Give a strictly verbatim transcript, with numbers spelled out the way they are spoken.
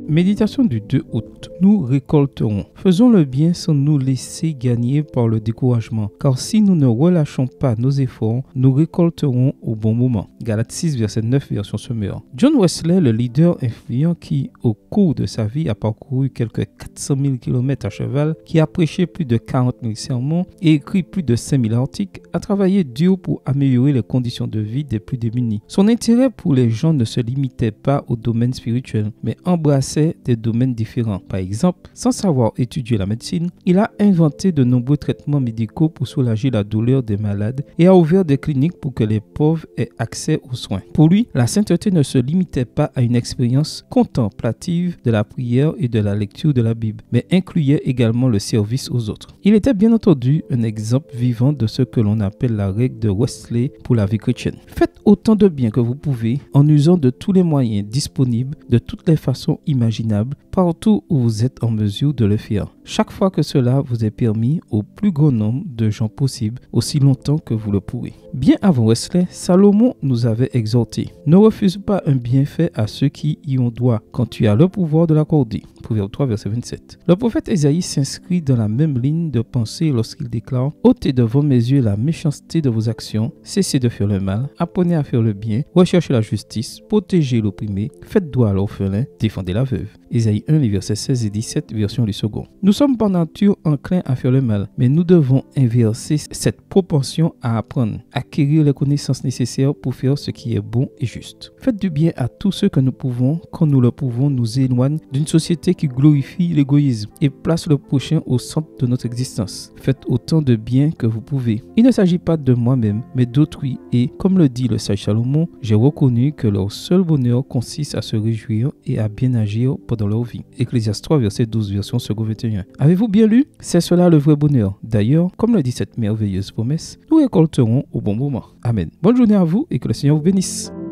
Méditation du deux août. Nous récolterons. Faisons le bien sans nous laisser gagner par le découragement, car si nous ne relâchons pas nos efforts, nous récolterons au bon moment. Galates six, verset neuf, version Semeur. John Wesley, le leader influent qui, au cours de sa vie, a parcouru quelques quatre cent mille kilomètres à cheval, qui a prêché plus de quarante mille sermons et écrit plus de cinq mille articles, a travaillé dur pour améliorer les conditions de vie des plus démunis. Son intérêt pour les gens ne se limitait pas au domaine spirituel, mais embrassait des domaines différents. Par exemple, sans savoir étudier la médecine, il a inventé de nombreux traitements médicaux pour soulager la douleur des malades et a ouvert des cliniques pour que les pauvres aient accès aux soins. Pour lui, la sainteté ne se limitait pas à une expérience contemplative de la prière et de la lecture de la Bible, mais incluait également le service aux autres. Il était bien entendu un exemple vivant de ce que l'on appelle la règle de Wesley pour la vie chrétienne. Faites autant de bien que vous pouvez en usant de tous les moyens disponibles, de toutes les façons imaginables, partout où vous êtes en mesure de le faire. Chaque fois que cela vous est permis au plus grand nombre de gens possible, aussi longtemps que vous le pourrez. Bien avant Wesley, Salomon nous avait exhorté: ne refuse pas un bienfait à ceux qui y ont droit, quand tu as le pouvoir de l'accorder. Proverbe trois, verset vingt-sept. Le prophète Ésaïe s'inscrit dans la même ligne de pensée lorsqu'il déclare: ôtez devant mes yeux la méchanceté de vos actions, cessez de faire le mal, apprenez à faire le bien, recherchez la justice, protégez l'opprimé, faites droit à l'orphelin, défendez la veuve. Ésaïe un, les versets seize et dix-sept, version du second. Nous sommes par nature enclins à faire le mal, mais nous devons inverser cette propension à apprendre, acquérir les connaissances nécessaires pour faire ce qui est bon et juste. Faites du bien à tous ceux que nous pouvons, quand nous le pouvons nous éloigne d'une société qui glorifie l'égoïsme et place le prochain au centre de notre existence. Faites autant de bien que vous pouvez. Il ne s'agit pas de moi-même, mais d'autrui, et comme le dit le sage Salomon, j'ai reconnu que leur seul bonheur consiste à se réjouir et à bien agir pendant leur vie. Ecclésiaste trois, verset douze, version second vingt et un. Avez-vous bien lu? C'est cela le vrai bonheur. D'ailleurs, comme le dit cette merveilleuse promesse, nous récolterons au bon moment. Amen. Bonne journée à vous et que le Seigneur vous bénisse.